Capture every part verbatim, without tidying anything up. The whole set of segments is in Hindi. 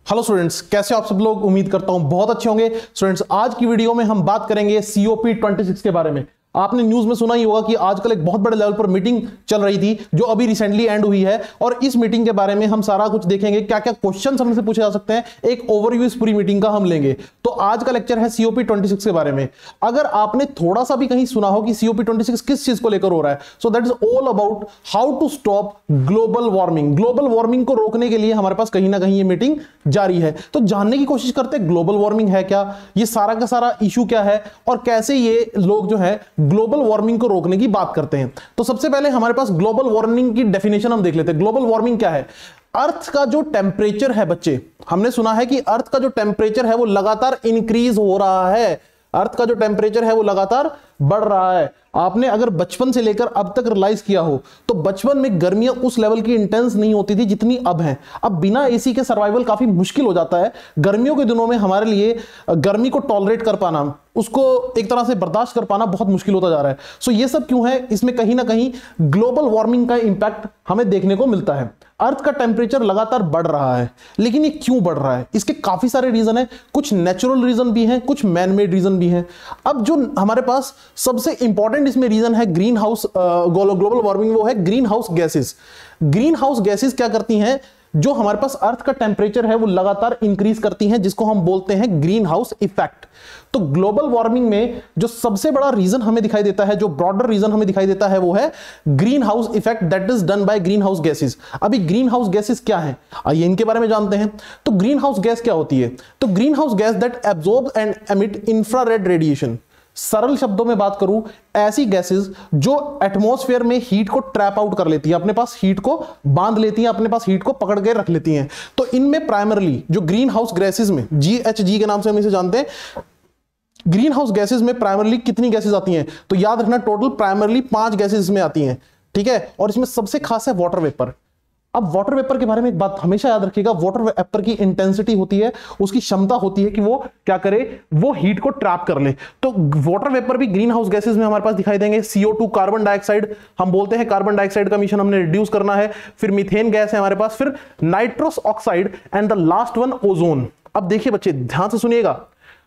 हेलो स्टूडेंट्स, कैसे हो आप सब लोग। उम्मीद करता हूं बहुत अच्छे होंगे। स्टूडेंट्स, आज की वीडियो में हम बात करेंगे C O P twenty six के बारे में। आपने न्यूज में सुना ही होगा कि आजकल एक बहुत बड़े लेवल पर मीटिंग चल रही थी जो अभी रिसेंटली एंड हुई है, और इस मीटिंग के बारे में हम सारा कुछ देखेंगे, क्या क्या क्वेश्चंस हमसे पूछे जा सकते हैं, एक ओवरव्यू इस पूरी मीटिंग का हम लेंगे। तो आज का लेक्चर है C O P twenty six के बारे में। अगर आपने थोड़ा सा भी कहीं सुना हो कि C O P twenty six किस चीज को लेकर हो रहा है, so that is all about how to stop global warming. Global warming को रोकने के लिए हमारे पास कहीं ना कहीं ये मीटिंग जारी है। तो जानने की कोशिश करते हैं ग्लोबल वार्मिंग है क्या, ये सारा का सारा इशू क्या है, और कैसे ये लोग जो है ग्लोबल वार्मिंग को रोकने की बात करते हैं। तो सबसे पहले हमारे पास ग्लोबल वार्मिंग की डेफिनेशन हम देख लेते हैं। ग्लोबल वार्मिंग क्या है? अर्थ का जो टेम्परेचर है बच्चे, हमने सुना है कि अर्थ का जो टेम्परेचर है वो लगातार इंक्रीज हो रहा है। अर्थ का जो टेम्परेचर है वो लगातार बढ़ रहा है। आपने अगर बचपन से लेकर अब तक रियलाइज किया हो तो बचपन में गर्मियां उस लेवल की इंटेंस नहीं होती थी जितनी अब हैं। अब बिना एसी के सर्वाइवल काफी मुश्किल हो जाता है। गर्मियों के दिनों में हमारे लिए गर्मी को टॉलरेट कर पाना, उसको एक तरह से बर्दाश्त कर पाना बहुत मुश्किल होता जा रहा है। सो ये सब क्यों है? इसमें कहीं ना कहीं ग्लोबल वार्मिंग का इंपैक्ट हमें देखने को मिलता है। अर्थ का टेम्परेचर लगातार बढ़ रहा है, लेकिन ये क्यों बढ़ रहा है? इसके काफी सारे रीजन है। कुछ नेचुरल रीजन भी हैं, कुछ मैन मेड रीजन भी हैं। अब जो हमारे पास सबसे इंपॉर्टेंट इसमें रीजन है ग्रीन हाउस ग्लोबल वार्मिंग, वो है greenhouse gases. Greenhouse gases क्या करती हैं? जो हमारे पास अर्थ का टेम्परेचर है वो लगातार इंक्रीज करती हैं, जिसको हम बोलते हैं ग्रीन हाउस इफेक्ट। तो ग्लोबल वार्मिंग में जो सबसे बड़ा रीजन हमें दिखाई देता है, जो ब्रॉडर रीजन हमें दिखाई देता है, वो है greenhouse effect that is done by greenhouse gases. अभी ग्रीन हाउस गैसेस क्या है, आइए इनके बारे में जानते हैं। तो ग्रीन हाउस गैस क्या होती है? तो greenhouse gas that absorb and emit infrared radiation. सरल शब्दों में बात करूं, ऐसी गैसेस जो एटमॉस्फेयर में हीट को ट्रैप आउट कर लेती है, अपने पास हीट को बांध लेती हैं, अपने पास हीट को पकड़ के रख लेती हैं। तो इनमें प्राइमरली जो ग्रीन हाउस गैसेस में, जी एच जी के नाम से हम इसे जानते हैं, ग्रीन हाउस गैसेस में प्राइमरली कितनी गैसेस आती हैं? तो याद रखना, टोटल प्राइमरली पांच गैसेस में आती हैं, ठीक है। और इसमें सबसे खास है वाटर वेपर। अब वाटर वेपर के बारे में एक बात हमेशा याद रखिएगा, वाटर वेपर की इंटेंसिटी होती है, उसकी क्षमता होती है कि वो क्या करे, वो हीट को ट्रैप कर ले। तो वाटर वेपर भी ग्रीन हाउस गैसेस में हमारे पास दिखाई देंगे। C O two carbon dioxide, हम बोलते हैं कार्बन डाइऑक्साइड का मिशन हमने रिड्यूस करना है। फिर मीथेन गैस है हमारे पास, फिर nitrous oxide, and the last one ozone. अब देखिए बच्चे, ध्यान से सुनिएगा,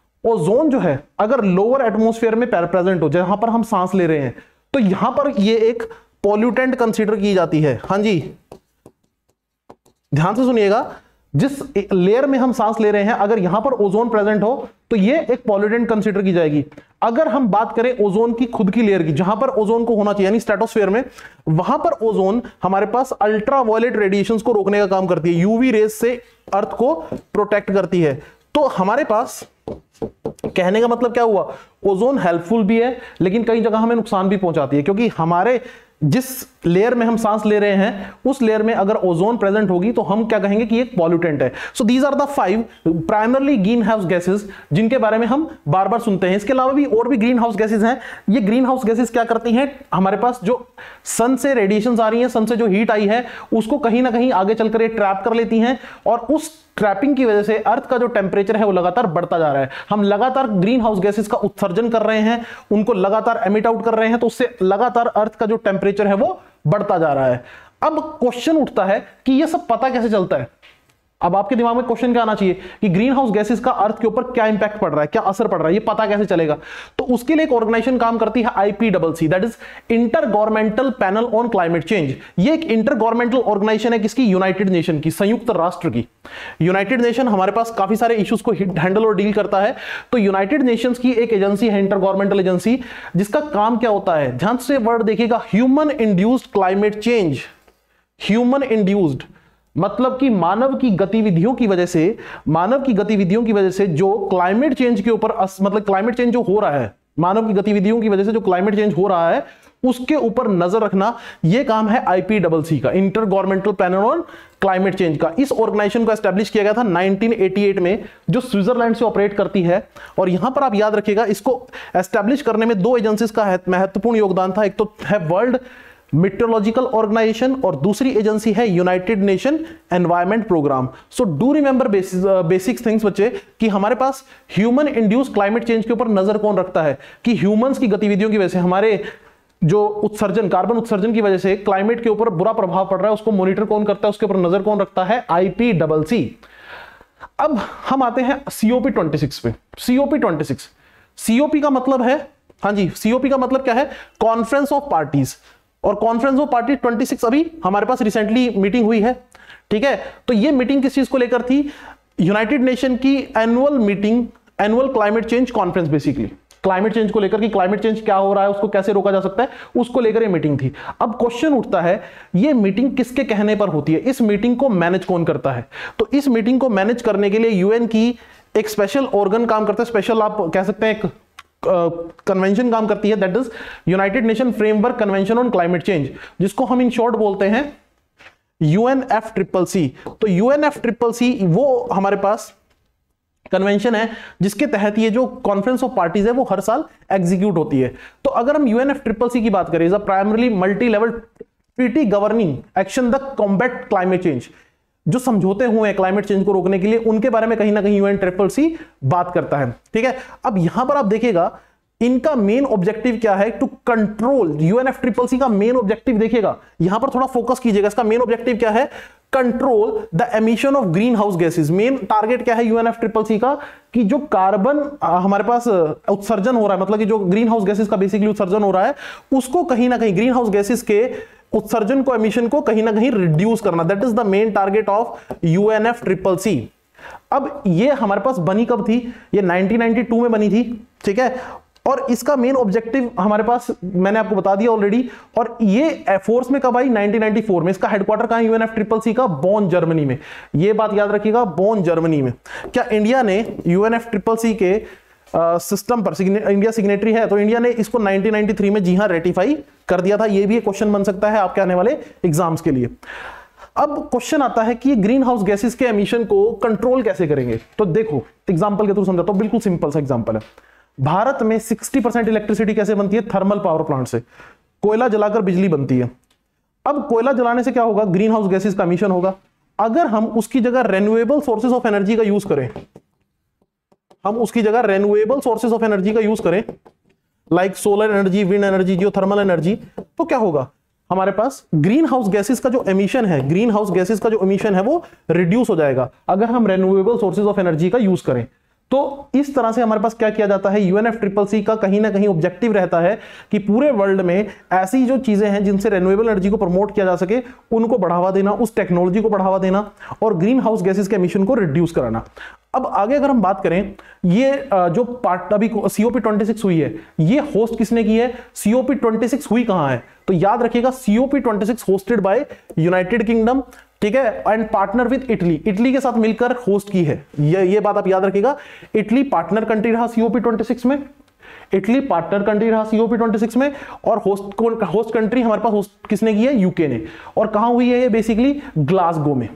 ओजोन जो है अगर लोअर एटमॉस्फेयर में प्रेजेंट हो, जहां पर हम सांस ले रहे हैं, तो यहां पर ये एक पॉल्यूटेंट कंसीडर की जाती है। हाँ जी, ध्यान से सुनिएगा, जिस लेयर में हम सांस ले रहे हैं अगर यहां पर ओजोन प्रेजेंट हो तो ये एक पॉल्यूटेंट कंसीडर की जाएगी। अगर हम बात करें ओजोन की खुद की लेयर की, जहां पर ओजोन को होना चाहिए यानी स्ट्रेटोस्फेयर में, वहां पर ओजोन हमारे पास अल्ट्रावायलेट रेडिएशंस को रोकने का काम करती है, यूवी रेज से अर्थ को प्रोटेक्ट करती है। तो हमारे पास कहने का मतलब क्या हुआ, ओजोन हेल्पफुल भी है लेकिन कई जगह हमें नुकसान भी पहुंचाती है, क्योंकि हमारे जिस लेयर में हम सांस ले रहे हैं उस लेयर में अगर ओजोन प्रेजेंट होगी तो हम क्या कहेंगे कि एक पॉल्यूटेंट है। So these are the five primarily greenhouse gases जिनके बारे में हम बार बार सुनते हैं। इसके अलावा भी और भी ग्रीन हाउस गैसेस हैं। ये ग्रीन हाउस गैसेस क्या करती हैं, हमारे पास जो सन से रेडिएशंस आ रही हैं, सन से जो हीट आई है उसको कहीं ना कहीं आगे चलकर ये ट्रैप कर लेती हैं, और उस ट्रैपिंग की वजह से अर्थ का जो टेम्परेचर है वो लगातार बढ़ता जा रहा है। हम लगातार ग्रीन हाउस गैसेस का उत्सर्जन कर रहे हैं, उनको लगातार एमिट आउट कर रहे हैं, तो उससे लगातार अर्थ का जो टेम्परेचर है वो बढ़ता जा रहा है। अब क्वेश्चन उठता है कि ये सब पता कैसे चलता है? अब आपके दिमाग में क्वेश्चन क्या आना चाहिए कि ग्रीन हाउस गैसेस का अर्थ के ऊपर क्या इंपैक्ट पड़ रहा है, क्या असर पड़ रहा है, ये पता कैसे चलेगा? तो उसके लिए एक ऑर्गेनाइजेशन काम करती है, I P C C, that is intergovernmental panel on climate change. ये एक इंटर गवर्नमेंटल ऑर्गेनाइजेशन है, किसकी? यूनाइटेड नेशन की, संयुक्त राष्ट्र की। यूनाइटेड नेशन हमारे पास काफी सारे इश्यूज को हैंडल और डील करता है। तो यूनाइटेड नेशंस की एक एजेंसी है, इंटर गवर्नमेंटल एजेंसी, जिसका काम क्या होता है, ध्यान से वर्ड देखिएगा, human induced climate change. Human induced मतलब कि मानव की गतिविधियों की वजह से, मानव की गतिविधियों की वजह से जो क्लाइमेट चेंज के ऊपर, मतलब क्लाइमेट चेंज जो हो रहा है, मानव की गतिविधियों की वजह से जो क्लाइमेट चेंज हो रहा है उसके ऊपर नजर रखना, यह काम है आई पी सी सी का, intergovernmental panel on climate change का। इस ऑर्गेनाइजेशन को एस्टैब्लिश किया गया था नाइनटीन एटी एट में, जो स्विट्जरलैंड से ऑपरेट करती है। और यहां पर आप याद रखिएगा, इसको एस्टैब्लिश करने में दो एजेंसीज का महत्वपूर्ण योगदान था। एक तो है वर्ल्ड मेट्रोलॉजिकल ऑर्गेनाइजेशन और दूसरी एजेंसी है United Nation environment programme. So do remember basic things बच्चे, कि हमारे पास ह्यूमन इंड्यूस्ड क्लाइमेट चेंज के ऊपर नजर कौन रखता है, कि ह्यूमंस की गतिविधियों की वजह से हमारे जो उत्सर्जन, कार्बन उत्सर्जन की वजह से क्लाइमेट के ऊपर बुरा प्रभाव पड़ रहा है, उसको मॉनिटर कौन करता है, उसके ऊपर नजर कौन रखता है, आई पी सी सी। अब हम आते हैं सीओपी ट्वेंटी सिक्स पे। सीओपी ट्वेंटी सिक्स, सीओपी का मतलब है, हाँ जी, सीओपी का मतलब क्या है? Conference of parties. और conference of party twenty six अभी हमारे पास रिसेंटली मीटिंग हुई है, ठीक है। तो ये मीटिंग किस चीज को लेकर थी? यूनाइटेड नेशन की annual meeting, annual climate change conference, basically climate change को लेकर कि क्लाइमेट चेंज क्या हो रहा है, उसको कैसे रोका जा सकता है, उसको लेकर ये मीटिंग थी। अब क्वेश्चन उठता है, ये मीटिंग किसके कहने पर होती है? इस मीटिंग को मैनेज कौन करता है? तो इस मीटिंग को मैनेज करने के लिए यूएन की एक स्पेशल ऑर्गन काम करता है, स्पेशल आप कह सकते हैं एक कन्वेंशन काम करती है, that is United Nation framework convention on climate change, जिसको हम इन शॉर्ट बोलते हैं U N F triple C. तो U N F triple C वो हमारे पास कन्वेंशन है जिसके तहत ये जो कॉन्फ्रेंस ऑफ पार्टीज है वो हर साल एग्जीक्यूट होती है। तो अगर हम U N F triple C की बात करें, is a primarily multi level treaty governing action the combat climate change, जो समझौते हुए हैं क्लाइमेट चेंज को रोकने के लिए, उनके बारे में कहीं ना कहीं यूएन ट्रिपल सी बात करता है, ठीक है। अब यहां पर आप देखिएगा इनका मेन ऑब्जेक्टिव क्या है? To control, UNF triple C का मेन ऑब्जेक्टिव देखिएगा, यहां पर थोड़ा फोकस कीजिएगा, इसका मेन ऑब्जेक्टिव क्या है? Control the emission of greenhouse gases. Main target क्या है यूएनएफ ट्रिपल सी का? कि जो कार्बन हमारे पास उत्सर्जन हो रहा है, मतलब कि जो ग्रीन हाउस गैसेज का बेसिकली उत्सर्जन हो रहा है, उसको कहीं ना कहीं ग्रीन हाउस गैसेज के उत्सर्जन को, एमिशन को कहीं ना कहीं रिड्यूस करना, that is the main target of UNF triple C. अब ये हमारे पास बनी कब थी? ये नाइनटीन नाइंटी टू में बनी थी, ठीक है। और इसका मेन ऑब्जेक्टिव हमारे पास मैंने आपको बता दिया ऑलरेडी। और ये फोर्स में कब आई? नाइनटीन नाइंटी फोर में। इसका हेडक्वार्टर कहां है यूएनएफ ट्रिपल सी का? बोन, जर्मनी में। ये बात याद रखिएगा, बोन, जर्मनी में। क्या इंडिया ने यूएनएफ ट्रिपल सी के सिस्टम पर, इंडिया सिग्नेटरी है, तो इंडिया ने इसको नाइनटीन नाइंटी थ्री में जी हां रेटिफाई कर दिया था। ये भी एक क्वेश्चन बन सकता है आपके आने वाले एग्जाम्स के लिए। अब क्वेश्चन आता है कि ग्रीन हाउस गैसेस के एमिशन को कंट्रोल कैसे करेंगे? तो देखो एग्जांपल के थ्रू समझाता हूं, बिल्कुल सिंपल सा एग्जांपल है। भारत में साठ परसेंट इलेक्ट्रिसिटी कैसे बनती है? थर्मल पावर प्लांट से, कोयला जलाकर बिजली बनती है। अब कोयला जलाने से क्या होगा? ग्रीन हाउस गैसेस का एमिशन होगा। अगर हम उसकी जगह रेन्यूएबल सोर्सेज ऑफ एनर्जी का यूज करें, हम उसकी जगह रेन्यूएबल सोर्सेज ऑफ एनर्जी का यूज करें, like solar energy, wind energy, geothermal energy, तो क्या होगा? हमारे पास ग्रीन हाउस गैसेस का जो एमिशन है, ग्रीन हाउस गैसेस का जो एमिशन है वो रिड्यूस हो जाएगा अगर हम रेन्यूएबल सोर्सेज ऑफ एनर्जी का यूज करें। तो इस तरह से हमारे पास क्या किया जाता है? यूएनएफ ट्रिपल सी का कहीं ना कहीं ऑब्जेक्टिव रहता है कि पूरे वर्ल्ड में ऐसी जो चीजें हैं जिनसे रेन्यूएबल एनर्जी को प्रमोट किया जा सके, उनको बढ़ावा देना, उस टेक्नोलॉजी को बढ़ावा देना और ग्रीन हाउस गैसेस के एमिशन को रिड्यूस कराना। अब आगे अगर हम बात करें, ये जो पार्ट अभी सीओपी ट्वेंटी सिक्स हुई है, ये होस्ट किसने की है? सीओपी ट्वेंटी सिक्स हुई कहां है? तो याद रखिएगा COP twenty six hosted by United Kingdom, ठीक है, and partner with Italy. Italy के साथ मिलकर होस्ट की है, ये ये बात आप याद रखिएगा। इटली पार्टनर कंट्री रहा सीओपी ट्वेंटी सिक्स में, इटली पार्टनर कंट्री रहा सीओपी ट्वेंटी सिक्स में, और होस्ट होस्ट कंट्री हमारे पास होस्ट किसने की है? यूके ने। और कहां हुई है ये? बेसिकली ग्लासगो में।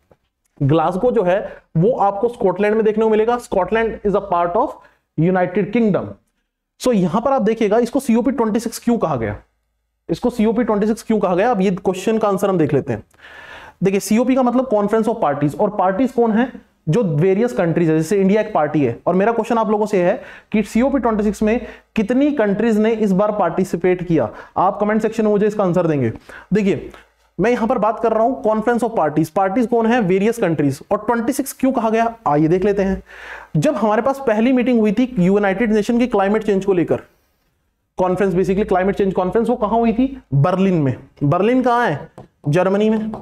ग्लासगो जो है वो आपको स्कॉटलैंड में देखने को मिलेगा। Scotland is a part of United Kingdom. So यहां पर आप देखिएगा इसको सीओपी ट्वेंटी सिक्स क्यों कहा गया, इसको सीओपी ट्वेंटी सिक्स क्यों कहा गया? अब ये क्वेश्चन का आंसर हम देख लेते हैं। देखिए सीओपी का मतलब कॉन्फ्रेंस ऑफ पार्टीज, और पार्टीज कौन है? जो वेरियस कंट्रीज है, जैसे इंडिया एक पार्टी है। और मेरा क्वेश्चन आप लोगों से है कि सीओपी ट्वेंटी सिक्स में कितनी कंट्रीज ने इस बार पार्टिसिपेट किया? आप कमेंट सेक्शन में मुझे इसका आंसर देंगे। देखिए मैं यहां पर बात कर रहा हूं कॉन्फ्रेंस ऑफ पार्टीज, पार्टीज कौन है? Various countries. और छब्बीस क्यों कहा गया? आइए देख लेते हैं। जब हमारे पास पहली मीटिंग हुई थी यूनाइटेड नेशन की क्लाइमेट चेंज को लेकर, conference basically climate change conference, वो कहां हुई थी? बर्लिन में। बर्लिन कहां है? जर्मनी में।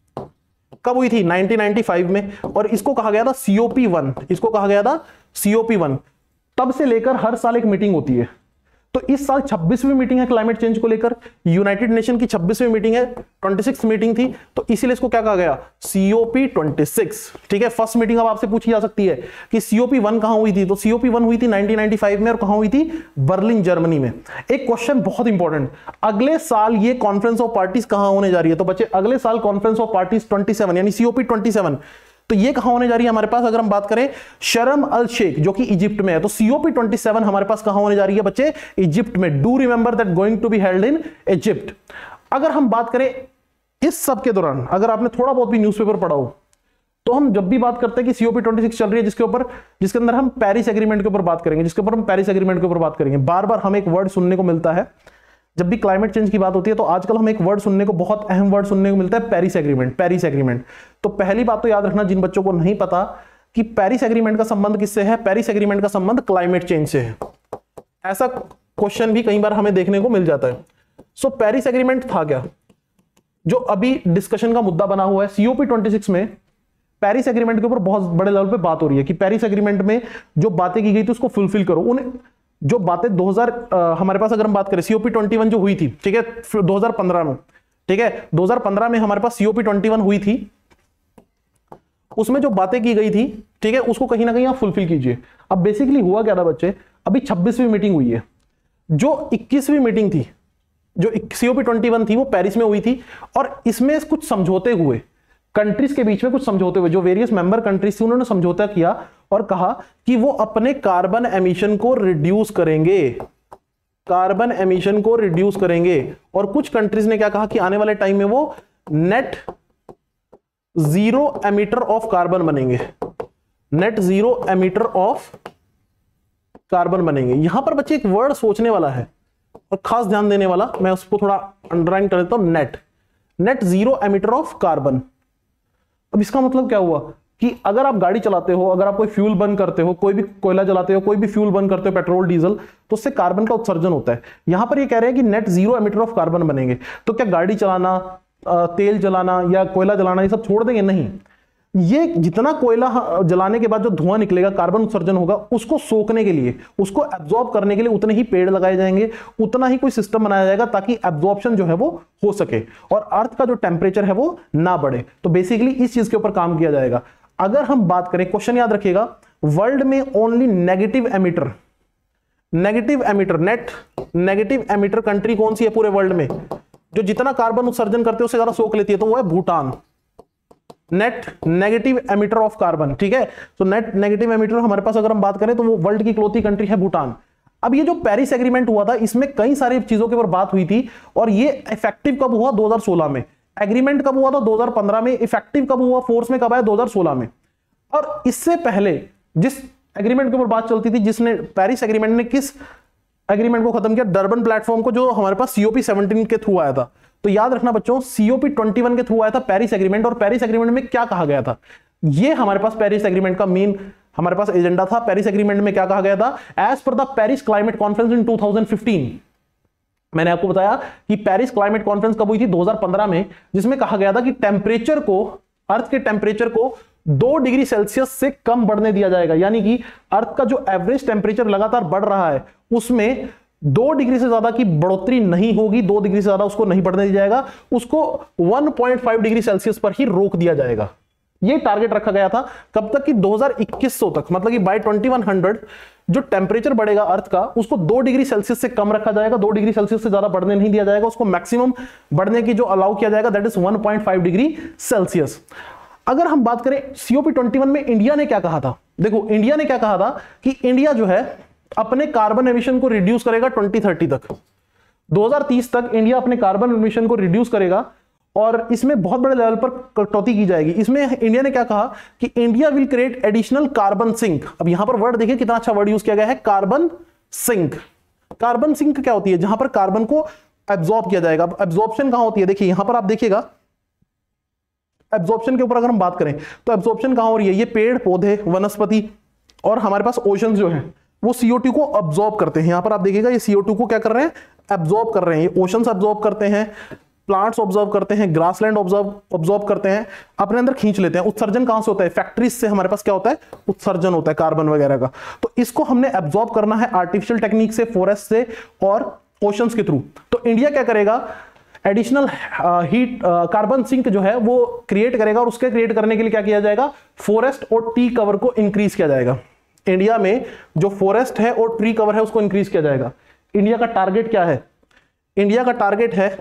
कब हुई थी? नाइनटीन नाइंटी फाइव में। और इसको कहा गया था सीओपी वन, इसको कहा गया था सीओपी वन। तब से लेकर हर साल एक मीटिंग होती है। तो इस साल छब्बीसवीं मीटिंग है क्लाइमेट चेंज को लेकर, यूनाइटेड नेशन की छब्बीसवीं मीटिंग है, छब्बीसवीं मीटिंग थी, तो इसीलिए इसको क्या कहा गया? सीओपी ट्वेंटी सिक्स, ठीक है। फर्स्ट मीटिंग अब आपसे पूछी जा सकती है कि सीओपी वन कहां हुई थी? तो सीओपी वन हुई थी नाइनटीन नाइंटी फाइव में, और कहां हुई थी? बर्लिन, जर्मनी में। एक क्वेश्चन बहुत इंपॉर्टेंट, अगले साल ये कॉन्फ्रेंस ऑफ पार्टीज कहां होने जा रही है? तो बच्चे अगले साल conference of parties twenty seven यानी सीओपी ट्वेंटी सेवन, तो ये कहां होने जा रही है हमारे पास? अगर हम बात करें शर्म अल शेख जो कि इजिप्ट में है, तो सीओपी ट्वेंटी सेवन हमारे पास कहां होने जा रही है बच्चे? इजिप्ट में। Do remember that going to be held in Egypt. अगर हम बात करें इस सब के दौरान, अगर आपने थोड़ा बहुत भी न्यूज़पेपर पढ़ा हो, तो हम जब भी बात करते हैं कि सीओपी ट्वेंटी सिक्स चल रही है, जिसके ऊपर जिसके अंदर हम पेरिस एग्रीमेंट के ऊपर बात करेंगे, जिसके ऊपर हम पेरिस एग्रीमेंट के ऊपर बात करेंगे, बार बार हमें एक वर्ड सुनने को मिलता है जब भी क्लाइमेट चेंज की बात होती है। तो आजकल हमें एक वर्ड सुनने को, बहुत अहम वर्ड सुनने को मिलता है, पेरिस एग्रीमेंट। Paris agreement. तो पहली बात तो याद रखना, जिन बच्चों को नहीं पता कि पेरिस एग्रीमेंट का संबंध किससे है? पेरिस एग्रीमेंट का संबंध क्लाइमेट चेंज से है। ऐसा क्वेश्चन भी कई बार हमें देखने को मिल जाता है। सो so, पेरिस एग्रीमेंट था क्या, जो अभी डिस्कशन का मुद्दा बना हुआ है। सीओपी छब्बीस में पेरिस एग्रीमेंट के ऊपर बहुत बड़े लेवल पे बात हो रही है कि पेरिस एग्रीमेंट में जो बातें की गई थी उसको फुलफिल करो। उन जो बातें दो हज़ार आ, हमारे पास अगर हम बात करें सीओपी इक्कीस जो हुई थी, ठीक है, दो हज़ार पंद्रह में, ठीक है, दो हज़ार पंद्रह में हमारे पास सीओपी इक्कीस हुई थी, उसमें जो बातें की गई थी, ठीक है, उसको कहीं ना कहीं आप फुलफिल कीजिए। अब बेसिकली हुआ क्या था बच्चे, अभी छब्बीसवीं मीटिंग हुई है, जो इक्कीसवीं मीटिंग थी, जो सीओपी इक्कीस थी, वो पेरिस में हुई थी, और इसमें कुछ समझौते हुए, कंट्रीज के बीच में कुछ समझौते हुए, जो वेरियस मेंबर कंट्रीज थी उन्होंने समझौता किया और कहा कि वो अपने कार्बन एमिशन को रिड्यूस करेंगे, कार्बन एमिशन को रिड्यूस करेंगे। और कुछ कंट्रीज ने क्या कहा कि आने वाले टाइम में वो net zero emitter of carbon बनेंगे, net zero emitter of carbon बनेंगे। यहां पर बच्चे एक वर्ड सोचने वाला है और खास ध्यान देने वाला, मैं उसको थोड़ा अंडरलाइन कर देता हूं, net, net zero emitter of carbon. अब इसका मतलब क्या हुआ कि अगर आप गाड़ी चलाते हो, अगर आप कोई फ्यूल बर्न करते हो, कोई भी कोयला जलाते हो, कोई भी फ्यूल बर्न करते हो, पेट्रोल डीजल, तो उससे कार्बन का उत्सर्जन होता है। यहां पर ये कह रहे हैं कि net zero emitter of carbon बनेंगे। तो क्या गाड़ी चलाना, तेल जलाना या कोयला जलाना ये सब छोड़ देंगे? नहीं, ये जितना कोयला जलाने के बाद जो धुआं निकलेगा, कार्बन उत्सर्जन होगा, उसको सोखने के लिए, उसको एब्जॉर्ब करने के लिए उतने ही पेड़ लगाए जाएंगे, उतना ही कोई सिस्टम बनाया जाएगा ताकि एब्जॉर्प्शन जो है वो हो सके और अर्थ का जो टेम्परेचर है वो ना बढ़े। तो बेसिकली इस चीज के ऊपर काम किया जाएगा। अगर हम बात करें, क्वेश्चन याद रखिएगा, वर्ल्ड में only negative emitter, negative emitter, net negative emitter country कौन सी है पूरे वर्ल्ड में, जो जितना कार्बन उत्सर्जन करते हैं उससे ज्यादा सोख लेती है? तो वो है Bhutan, net negative emitter of carbon, ठीक है। तो नेट नेगेटिव एमिटर हमारे पास अगर हम बात करें तो वो वर्ल्ड की इकलौती कंट्री है भूटान। अब ये जो पेरिस एग्रीमेंट हुआ था, इसमें कई सारी चीजों के ऊपर बात हुई थी और ये इफेक्टिव कब हुआ? दो हज़ार सोलह में। एग्रीमेंट कब हुआ था? दो हज़ार पंद्रह में। इफेक्टिव कब हुआ, फोर्स में कब आया? दो हज़ार सोलह में। और इससे पहले जिस एग्रीमेंट के ऊपर बात चलती थी, जिसने पेरिस एग्रीमेंट ने किस एग्रीमेंट को खत्म किया? डर्बन प्लेटफॉर्म को, जो हमारे पास सीओपी सत्रह के थ्रू आया था। तो याद रखना बच्चों, सीओपी इक्कीस के थ्रू आया था पेरिस एग्रीमेंट। और पेरिस एग्रीमेंट में क्या कहा गया था? ये हमारे पास पेरिस एग्रीमेंट का मेन हमारे पास एजेंडा था। पेरिस एग्रीमेंट में क्या कहा गया था? As per the Paris climate conference in two thousand fifteen, मैंने आपको बताया कि पेरिस क्लाइमेट कॉन्फ्रेंस कब हुई थी? दो हज़ार पंद्रह में, जिसमें कहा गया था कि टेम्परेचर को, अर्थ के टेम्परेचर को दो डिग्री सेल्सियस से कम बढ़ने दिया जाएगा। यानी कि अर्थ का जो एवरेज टेम्परेचर लगातार बढ़ रहा है, उसमें दो डिग्री से ज्यादा की बढ़ोतरी नहीं होगी, दो डिग्री से ज्यादा उसको नहीं बढ़ने दिया जाएगा, उसको एक पॉइंट पाँच डिग्री सेल्सियस पर ही रोक दिया जाएगा। ये टारगेट रखा गया था कब तक कि दो हज़ार इक्कीस सौ तक, मतलब कि बाय इक्कीस सौ जो टेम्परेचर बढ़ेगा अर्थ का, उसको दो डिग्री सेल्सियस से कम रखा जाएगा, दो डिग्री सेल्सियस से ज्यादा बढ़ने नहीं दिया जाएगा, उसको मैक्सिमम बढ़ने की जो अलाउ किया जाएगा दैट इज एक पॉइंट पाँच डिग्री सेल्सियस। अगर हम बात करें सीओपी इक्कीस में इंडिया ने क्या कहा था, देखो इंडिया ने क्या कहा था कि इंडिया जो है अपने कार्बन एमिशन को रिड्यूस करेगा दो हज़ार तीस तक, दो हज़ार तीस तक इंडिया अपने कार्बन एमिशन को रिड्यूस करेगा और इसमें बहुत बड़े लेवल पर कटौती की जाएगी। इसमें इंडिया ने क्या कहा कि India will create additional carbon sink. अब यहां पर वर्ड देखिए कितना अच्छा वर्ड यूज किया गया है, कार्बन सिंक। कार्बन सिंक क्या होती है? जहां पर कार्बन को एब्जॉर्ब किया जाएगा। अब एब्जॉर्प्शन कहां होती है? देखिए यहां पर आप देखिएगा, एब्जॉर्प्शन के ऊपर अगर हम बात करें तो एब्जॉर्प्शन कहां हो रही है? ये पेड़ पौधे, वनस्पति और हमारे पास ओशन जो है वो सी ओ टू को अब्जॉर्ब करते हैं। यहां पर आप देखिएगा ये सी ओ टू को क्या कर रहे हैं? एब्जॉर्ब कर रहे हैं। ये ओशंस अब्जॉर्ब करते हैं, प्लांट्स ऑब्जर्व करते हैं, ग्रासलैंड ऑब्जर्व ऑब्जॉर्व करते हैं, अपने अंदर खींच लेते हैं। उत्सर्जन कहां से होता है? फैक्ट्रीज से हमारे पास क्या होता है? उत्सर्जन होता है कार्बन वगैरह का। तो इसको हमने एब्जॉर्ब करना है आर्टिफिशियल टेक्निक से, फॉरेस्ट से और ओशंस के थ्रू। तो इंडिया क्या करेगा? एडिशनल हीट कार्बन सिंक जो है वो क्रिएट करेगा और उसके क्रिएट करने के लिए क्या किया जाएगा? फॉरेस्ट और ट्री कवर को इंक्रीज किया जाएगा। इंडिया में जो फॉरेस्ट है और ट्री कवर है उसको इंक्रीज किया जाएगा। इंडिया का टारगेट क्या है? इंडिया का टारगेट है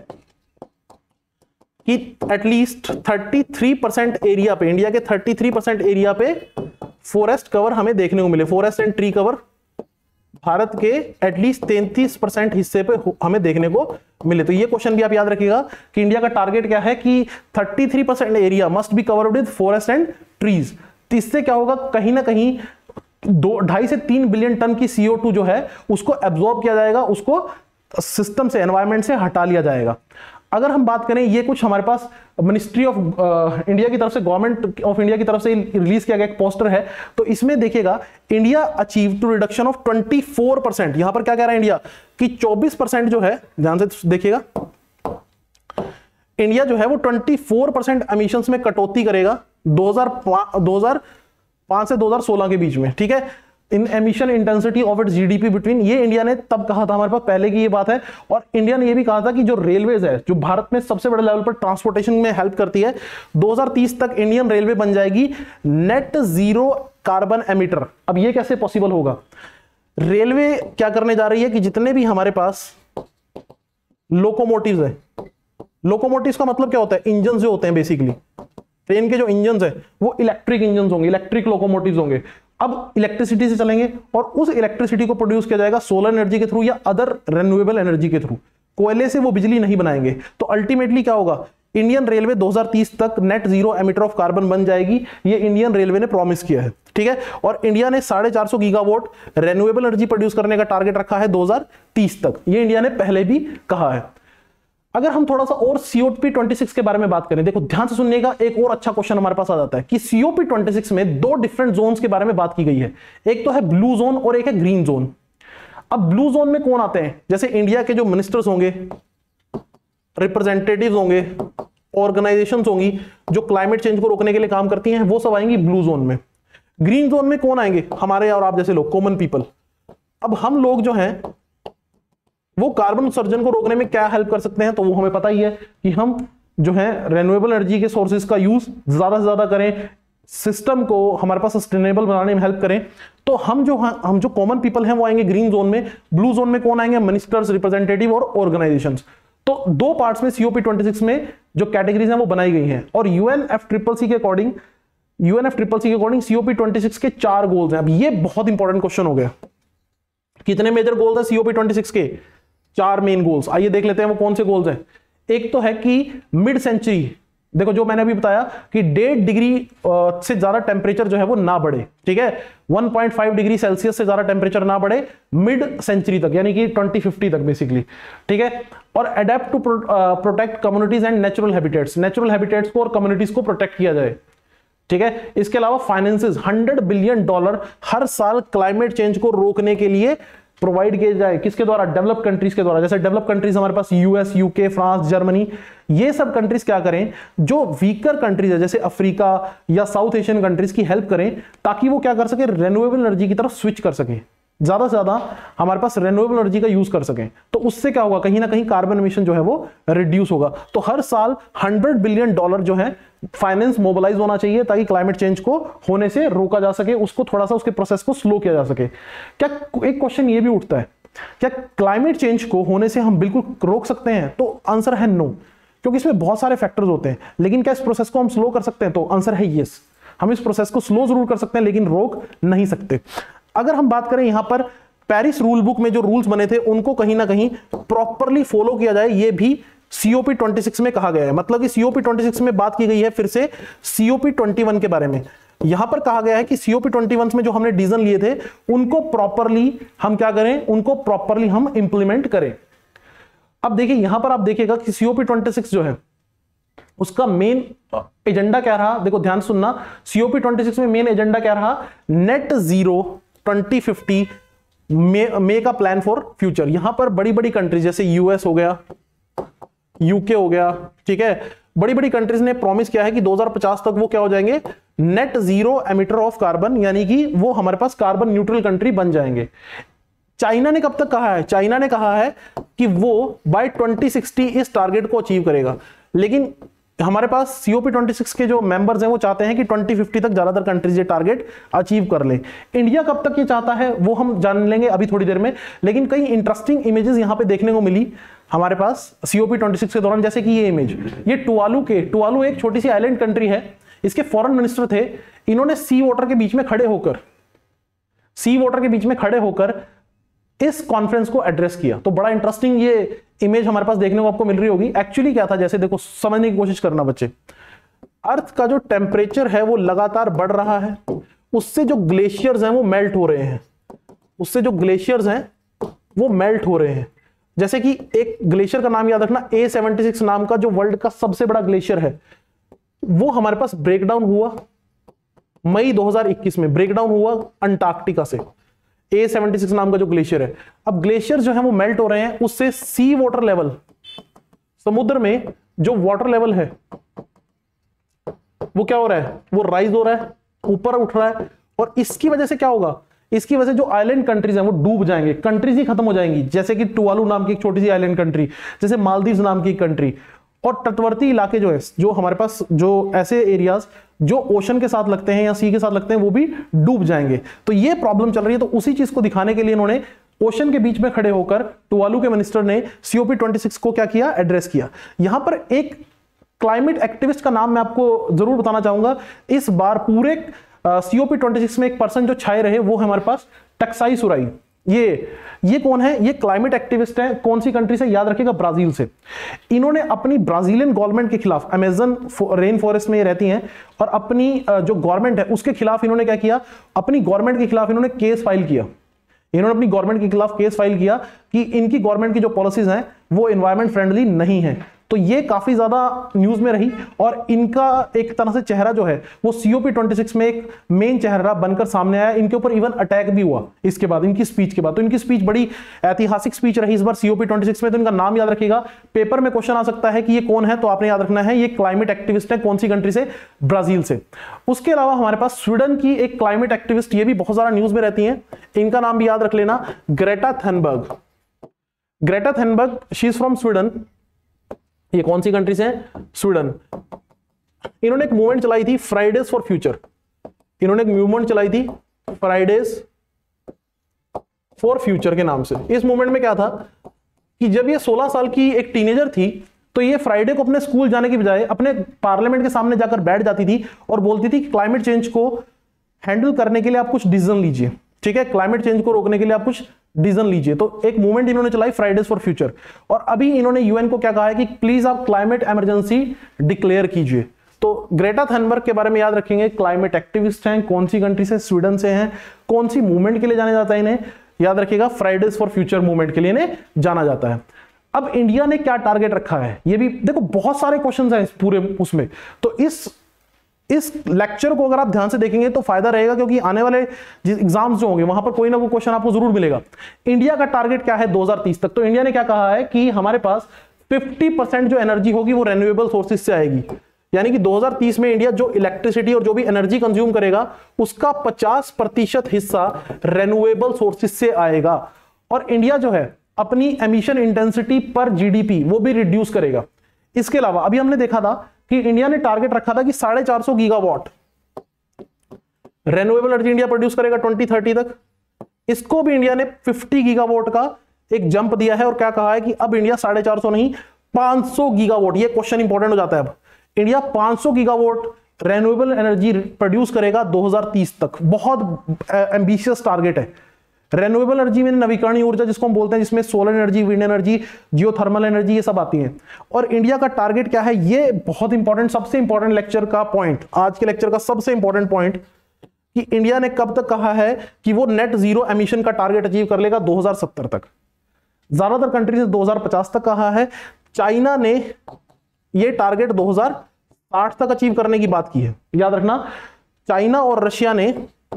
कि एटलीस्ट तैंतीस परसेंट एरिया पे, इंडिया के तैंतीस परसेंट एरिया पे फॉरेस्ट कवर हमें देखने को मिले। Forest and tree cover Bharat के एटलीस्ट तैंतीस परसेंट हिस्से पे हमें देखने को मिले। तो ये क्वेश्चन भी आप याद रखिएगा कि इंडिया का टारगेट क्या है कि तैंतीस percent area must be covered with forest and trees. तो इससे क्या होगा? कहीं ना कहीं दो ढाई से तीन बिलियन टन की सी ओ टू जो है उसको एब्जॉर्ब किया जाएगा, उसको सिस्टम से, एनवायरमेंट से हटा लिया जाएगा। अगर हम बात करें, ये कुछ हमारे पास मिनिस्ट्री ऑफ इंडिया की तरफ से, गवर्नमेंट ऑफ इंडिया की तरफ से रिलीज किया गया एक पोस्टर है। तो इसमें देखिएगा, India achieve to reduction of चौबीस परसेंट। यहां पर क्या कह रहा है इंडिया कि चौबीस परसेंट जो है, ध्यान से देखिएगा, इंडिया जो है वो चौबीस परसेंट एमिशंस में कटौती करेगा दो हज़ार पाँच से दो हज़ार सोलह के बीच में, ठीक है। In emission intensity of its GDP between, ये इंडिया ने तब कहा था, हमारे पास पहले की ये बात है। और इंडिया ने ये भी कहा था कि जो रेलवेज है, जो भारत में सबसे बड़े लेवल पर ट्रांसपोर्टेशन में हेल्प करती है, दो हज़ार तीस तक इंडियन रेलवे बन जाएगी नेट जीरो कार्बन एमिटर। अब ये कैसे पॉसिबल होगा? रेलवे क्या करने जा रही है कि जितने भी हमारे पास लोकोमोटिव्स है, लोकोमोटिव्स का मतलब क्या होता है? इंजन जो होते हैं, बेसिकली ट्रेन के जो इंजन है वो इलेक्ट्रिक इंजन होंगे, इलेक्ट्रिक लोकोमोटिव्स होंगे। अब इलेक्ट्रिसिटी से चलेंगे और उस इलेक्ट्रिसिटी को प्रोड्यूस किया जाएगा सोलर एनर्जी के थ्रू या अदर रिन्यूएबल एनर्जी के थ्रू। कोयले से वो बिजली नहीं बनाएंगे। तो अल्टीमेटली क्या होगा? इंडियन रेलवे दो हज़ार तीस तक net zero emitter of carbon बन जाएगी। ये इंडियन रेलवे ने प्रॉमिस किया है, ठीक है। और इंडिया ने साढ़े चार सौ गीगावाट रिन्यूएबल एनर्जी प्रोड्यूस करने का टारगेट रखा है दो हज़ार तीस तक। ये इंडिया ने पहले भी कहा है। अगर हम थोड़ा सा और सी ओ पी छब्बीस के बारे में बात करें, देखो ध्यान से सुनिएगा, एक और अच्छा क्वेश्चन हमारे पास आ जाता है कि सी ओ पी छब्बीस में दो डिफरेंट जोन्स के बारे में बात की गई है। एक तो है ब्लू जोन और एक है ग्रीन जोन। अब ब्लू जोन में कौन आते हैं? जैसे इंडिया के जो मिनिस्टर्स होंगे, रिप्रेजेंटेटिव्स होंगे, ऑर्गेनाइजेशंस होंगी जो क्लाइमेट चेंज को रोकने के लिए काम करती हैं, वो सब आएंगी ब्लू जोन में। ग्रीन जोन में कौन आएंगे? हमारे और आप जैसे लोग, कॉमन पीपल। अब हम लोग जो हैं वो कार्बन उत्सर्जन को रोकने में क्या हेल्प कर सकते हैं? तो वो हमें पता ही है कि हम जो है रिन्यूएबल एनर्जी के सोर्सेज का यूज ज्यादा से ज्यादा करें, सिस्टम को हमारे पास सस्टेनेबल बनाने में हेल्प करें। तो हम जो हम जो कॉमन पीपल हैं वो आएंगे ग्रीन जोन में। ब्लू जोन में कौन आएंगे? मिनिस्टर्स, रिप्रेजेंटेटिव और ऑर्गेनाइजेशंस। तो दो पार्ट्स में सी ओ पी छब्बीस में जो कैटेगरीज हैं वो बनाई गई हैं। और यूएनएफसीसीसी के अकॉर्डिंग यूएनएफसीसीसी के अकॉर्डिंग सी ओ पी छब्बीस के चार गोल्स हैं। अब ये बहुत इंपॉर्टेंट क्वेश्चन हो गया, कितने मेजर गोल्स हैं सी ओ पी छब्बीस के? चार मेन गोल्स। आइए देख लेते हैं वो कौन से गोल्स हैं। एक तो है कि मिड सेंचुरी, देखो जो मैंने अभी बताया कि डेढ़ डिग्री से ज्यादा टेम्परेचर जो है वो ना बढ़े, ठीक है। One point five degree Celsius से ज्यादा टेम्परेचर ना बढ़े मिड सेंचुरी तक, यानी कि ट्वेंटी फिफ्टी तक बेसिकली, ठीक है। और adapt to protect communities and natural habitats, natural habitats को और कम्युनिटीज को प्रोटेक्ट किया जाए, ठीक है। इसके अलावा फाइनेंसेस हंड्रेड बिलियन डॉलर हर साल क्लाइमेट चेंज को रोकने के लिए प्रोवाइड किए जाए। किसके द्वारा? डेवलप कंट्रीज के द्वारा। जैसे डेवलप कंट्रीज हमारे पास यूएस, यूके, फ्रांस, जर्मनी, ये सब कंट्रीज क्या करें? जो वीकर कंट्रीज है जैसे अफ्रीका या साउथ एशियन कंट्रीज की हेल्प करें, ताकि वो क्या कर सके? रिन्यूएबल एनर्जी की तरफ स्विच कर सके, ज्यादा से ज्यादा हमारे पास रिन्यूएबल एनर्जी का यूज कर सकें। तो उससे क्या होगा? कहीं ना कहीं कार्बन एमिशन जो है वो रिड्यूस होगा। तो हर साल हंड्रेड बिलियन डॉलर जो है फाइनेंस मोबिलाइज होना चाहिए ताकि क्लाइमेट चेंज को होने से रोका जा सके, उसको थोड़ा सा उसके प्रोसेस को स्लो किया जा सके। क्या एक क्वेश्चन ये भी उठता है, क्या क्लाइमेट चेंज को होने से हम बिल्कुल रोक सकते हैं? तो आंसर है नो, क्योंकि इसमें बहुत सारे फैक्टर्स होते हैं। लेकिन क्या इस प्रोसेस को हम स्लो कर सकते हैं? तो आंसर है यस, हम इस प्रोसेस को स्लो जरूर कर सकते हैं लेकिन रोक नहीं सकते। अगर हम बात करें यहां पर पेरिस रूल बुक में जो रूल्स बने थे उनको कहीं ना कहीं प्रॉपरली फॉलो किया जाए, ये भी सी ओ पी छब्बीस में कहा गया है। मतलब कि सी ओ पी छब्बीस में बात की गई है फिर से सी ओ पी इक्कीस के बारे में। यहां पर कहा गया है कि सी ओ पी इक्कीस में जो हमने डिसीजन लिए थे उनको प्रॉपरली हम क्या करें? उनको प्रॉपरली हम इंप्लीमेंट करें। अब देखिए यहां पर आप देखिएगा कि सी ओ पी छब्बीस जो है उसका मेन एजेंडा क्या रहा? देखो ध्यान सुनना, सी ओ पी छब्बीस में मेन एजेंडा क्या रहा? Net zero twenty fifty make a plan for future. यहां पर बड़ी बड़ी कंट्रीज जैसे यूएस हो गया, यूके हो गया, ठीक है, बड़ी बड़ी कंट्रीज ने प्रॉमिस किया है कि दो हज़ार पचास तक वो क्या हो जाएंगे? Net zero emitter of carbon, यानी कि वो हमारे पास कार्बन न्यूट्रल कंट्री बन जाएंगे। चाइना ने कब तक कहा है? चाइना ने कहा है कि वो बाय ट्वेंटी सिक्सटी इस टारगेट को अचीव करेगा। लेकिन हमारे पास सी ओ पी छब्बीस के जो मेंबर्स हैं वो चाहते हैं कि ट्वेंटी फिफ्टी तक ज्यादातर कंट्रीज ये टारगेट अचीव कर ले। इंडिया कब तक ये चाहता है वो हम जान लेंगे अभी थोड़ी देर में। लेकिन कई इंटरेस्टिंग इमेजेस यहां पे देखने को मिली हमारे पास सी ओ पी छब्बीस के दौरान, जैसे कि ये इमेज, ये टुवालू के टुवालू एक छोटी सी आइलैंड कंट्री है, इसके फॉरेन मिनिस्टर थे। इन्होंने सी वाटर के बीच में खड़े होकर सी वाटर के बीच में खड़े होकर इस कॉन्फ्रेंस को एड्रेस किया। तो बड़ा इंटरेस्टिंग ये इमेज हमारे पास देखने को आपको मिल रही होगी। एक्चुअली क्या था, जैसे देखो समझने की कोशिश करना बच्चे, अर्थ का जो टेम्परेचर है वो लगातार बढ़ रहा है, उससे जो ग्लेशियर्स हैं वो मेल्ट हो रहे हैं, उससे जो ग्लेशियर्स हैं वो मेल्ट हो रहे हैं। जैसे कि एक ग्लेशियर का नाम याद रखना, ए सेवेंटी सिक्स नाम का जो वर्ल्ड का सबसे बड़ा ग्लेशियर है, वो हमारे पास ब्रेकडाउन हुआ मई दो हज़ार इक्कीस में, ब्रेकडाउन हुआ अंटार्कटिका से, ए सेवेंटी सिक्स नाम का जो ग्लेशियर है। अब ग्लेशियर जो है वो मेल्ट हो रहे हैं, उससे सी वाटर लेवल, समुद्र में जो वाटर लेवल है वो क्या हो रहा है, वो राइज हो रहा है, ऊपर उठ रहा है, और इसकी वजह से क्या होगा, इसकी वजह से जो आइलैंड कंट्रीज हैं वो डूब जाएंगे, कंट्रीज ही खत्म हो जाएंगी, जैसे कि टुवालू नाम की एक छोटी सी आइलैंड कंट्री, जैसे मालदीव नाम की कंट्री, और तटवर्ती इलाके जो है, जो हमारे पास जो ऐसे एरियाज जो ओशन के साथ लगते हैं या सी के साथ लगते हैं, वो भी डूब जाएंगे। तो ये प्रॉब्लम चल रही है। तो उसी चीज को दिखाने के लिए इन्होंने ओशन के बीच में खड़े होकर टुवालू के मिनिस्टर ने C O P twenty six को क्या किया, एड्रेस किया। यहां पर एक क्लाइमेट एक्टिविस्ट का नाम मैं आपको जरूर बताना चाहूंगा। इस बार पूरे C O P twenty six में एक पर्सन जो छाए रहे वो है हमारे पास टक्साई सुराई। ये ये कौन है, ये क्लाइमेट एक्टिविस्ट है। कौन सी कंट्री से, याद रखिएगा ब्राजील से। इन्होंने अपनी ब्राजीलियन गवर्नमेंट के खिलाफ, अमेजन रेन फॉरेस्ट में ये रहती हैं, और अपनी जो गवर्नमेंट है उसके खिलाफ इन्होंने क्या किया, अपनी गवर्नमेंट के खिलाफ इन्होंने केस फाइल किया। इन्होंने अपनी गवर्नमेंट के खिलाफ केस फाइल किया कि इनकी गवर्नमेंट की जो पॉलिसीज हैं वो एनवायरमेंट फ्रेंडली नहीं है। तो ये काफी ज्यादा न्यूज में रही, और इनका एक तरह से चेहरा जो है वो C O P twenty six में एक मेन चेहरा बनकर सामने आया। इनके ऊपर इवन अटैक भी हुआ इसके बाद, इनकी स्पीच के बाद। तो इनकी स्पीच बड़ी ऐतिहासिक स्पीच रही इस बार C O P twenty six में। तो इनका नाम याद रखिएगा, पेपर में क्वेश्चन आ सकता है कि ये कौन है, तो आपने याद रखना है ये क्लाइमेट एक्टिविस्ट है। कौन सी कंट्री से, ब्राजील से। उसके अलावा हमारे पास स्वीडन की एक क्लाइमेट एक्टिविस्ट, ये भी बहुत सारा न्यूज में रहती है, इनका नाम भी याद रख लेना, Greta Thunberg. Greta Thunberg, she is from Sweden. ये कौन सी कंट्री से है, स्वीडन। इन्होंने एक मूवमेंट चलाई थी फ्राइडेज फॉर फ्यूचर। इन्होंने एक मूवमेंट चलाई थी फ्राइडेज फॉर फ्यूचर के नाम से। इस मूवमेंट में क्या था कि जब ये सोलह साल की एक टीनेजर थी, तो ये फ्राइडे को अपने स्कूल जाने की बजाय अपने पार्लियामेंट के सामने जाकर बैठ जाती थी और बोलती थी कि क्लाइमेट चेंज को हैंडल करने के लिए आप कुछ डिसीजन लीजिए। ठीक है, क्लाइमेट चेंज को रोकने के लिए आप कुछ डिसीजन लीजिए। तो एक मूवमेंट इन्होंने चलाई फ्राइडेज फॉर फ्यूचर। और अभी इन्होंने यूएन को क्या कहा है कि प्लीज आप क्लाइमेट इमरजेंसी डिक्लेयर कीजिए। तो ग्रेटा थनबर्ग के बारे में याद रखेंगे, क्लाइमेट एक्टिविस्ट हैं। कौन सी कंट्री से, स्वीडन से हैं। कौन सी मूवमेंट के लिए जाना जाता है इन्हें, याद रखिएगा फ्राइडेज फॉर फ्यूचर मूवमेंट के लिए इन्हें जाना जाता है। अब इंडिया ने क्या टारगेट रखा है, ये भी देखो, बहुत सारे क्वेश्चन हैं इस पूरे उसमें। तो इस इस लेक्चर को अगर आप ध्यान से देखेंगे तो फायदा रहेगा, क्योंकि आने वाले एग्जाम्स जो होंगे वहां पर कोई ना कोई क्वेश्चन आपको जरूर मिलेगा। इंडिया का टारगेट क्या है दो हज़ार तीस तक। तो इंडिया ने क्या कहा है कि हमारे पास पचास परसेंट जो एनर्जी होगी वो रेन्यूएबल सोर्सेज से आएगी। यानी कि दो हज़ार तीस में इंडिया जो इलेक्ट्रिसिटी और जो भी एनर्जी कंज्यूम करेगा उसका पचास प्रतिशत हिस्सा रेन्यूएबल सोर्सेज से आएगा। और इंडिया जो है अपनी एमिशन इंटेंसिटी पर जीडीपी वो भी रिड्यूस करेगा। इसके अलावा अभी हमने देखा था कि इंडिया ने टारगेट रखा था कि साढ़े चार सौ gigawatt renewable energy India produce करेगा ट्वेंटी थर्टी तक। इसको भी इंडिया ने पचास गीगावाट का एक जंप दिया है, और क्या कहा है कि अब इंडिया साढ़े चार सौ नहीं पांच सौ गीगावाट, ये क्वेश्चन इंपॉर्टेंट हो जाता है। अब इंडिया पांच सौ गीगावाट रेन्यूएबल एनर्जी प्रोड्यूस करेगा दो हज़ार तीस तक। बहुत एम्बिशियस टारगेट है। रेन्यूएबल एनर्जी में नवीकरणीय ऊर्जा जिसको हम बोलते हैं, जिसमें solar energy, wind energy, geothermal energy, ये सब आती हैं। और इंडिया का टारगेट क्या है, ये बहुत इंपॉर्टेंट, सबसे इंपॉर्टेंट लेक्चर का पॉइंट, आज के लेक्चर का सबसे इंपॉर्टेंट पॉइंट, कि इंडिया ने कब तक कहा है कि वो नेट जीरो एमिशन का टारगेट अचीव कर लेगा दो हज़ार सत्तर तक। ज्यादातर कंट्रीज ने दो हज़ार पचास तक कहा है। चाइना ने ये टारगेट दो हज़ार साठ तक अचीव करने की बात की है। याद रखना, चाइना और रशिया ने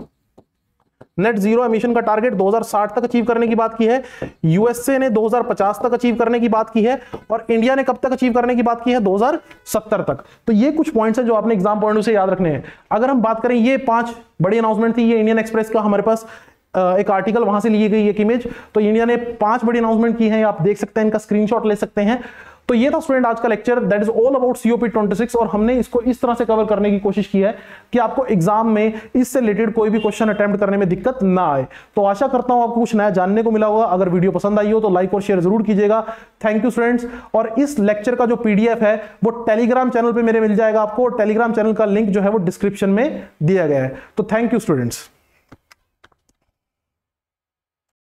नेट जीरो एमिशन का टारगेट दो हज़ार साठ तक अचीव करने की बात की है। यूएसए ने दो हज़ार पचास तक अचीव करने की बात की है, और इंडिया ने कब तक अचीव करने की बात की है, दो हज़ार सत्तर तक। तो ये कुछ पॉइंट्स हैं जो आपने एग्जाम पॉइंट से याद रखने हैं। अगर हम बात करें, ये पांच बड़ी अनाउंसमेंट थी। ये इंडियन एक्सप्रेस का हमारे पास एक आर्टिकल, वहां से ली गई एक इमेज। तो इंडिया ने पांच बड़ी अनाउंसमेंट की है, आप देख सकते हैं, इनका स्क्रीनशॉट ले सकते हैं। तो ये था स्टूडेंट आज का lecture, that is all about C O P twenty six. और हमने इसको इस तरह से कवर करने की कोशिश की है कि आपको एग्जाम में इससे रिलेटेड कोई भी क्वेश्चन अटेम्प्ट करने में दिक्कत ना आए। तो आशा करता हूं आपको कुछ नया जानने को मिला होगा। अगर वीडियो पसंद आई हो तो लाइक और शेयर जरूर कीजिएगा। Thank you students. और इस लेक्चर का जो पीडीएफ है वो टेलीग्राम चैनल पर मेरे मिल जाएगा आपको। टेलीग्राम चैनल का लिंक जो है वो डिस्क्रिप्शन में दिया गया है। तो थैंक यू स्टूडेंट्स।